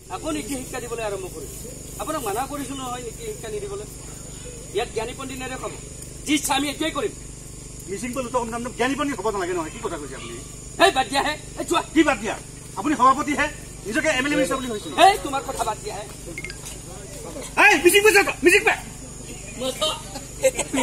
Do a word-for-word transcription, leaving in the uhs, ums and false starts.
আকৌ নীতি শিক্ষা দিবলৈ আৰম্ভ কৰিছে আপোনাক মানা কৰিছো নহয় নীতি শিক্ষা নিদিবলৈ ইয়াত জ্ঞানী পণ্ডিত নেদেখাব যি ইচ্ছা আমি এতিয়াই কৰিম মিচিং পল্লু নাম জ্ঞানী পণ্ডিত হ'ব নালাগে নহয় কি কথা কৈছে আপুনি এই বাদ দিয়াহে এই চোৱা কি বাদ দিয়া আপুনি সভাপতিহে নিজকে এম এল এ মিনিষ্টাৰ বুলি কৈছিল এই তোমাৰ কথা বাদ দিয়াহে মিচিং মিচিং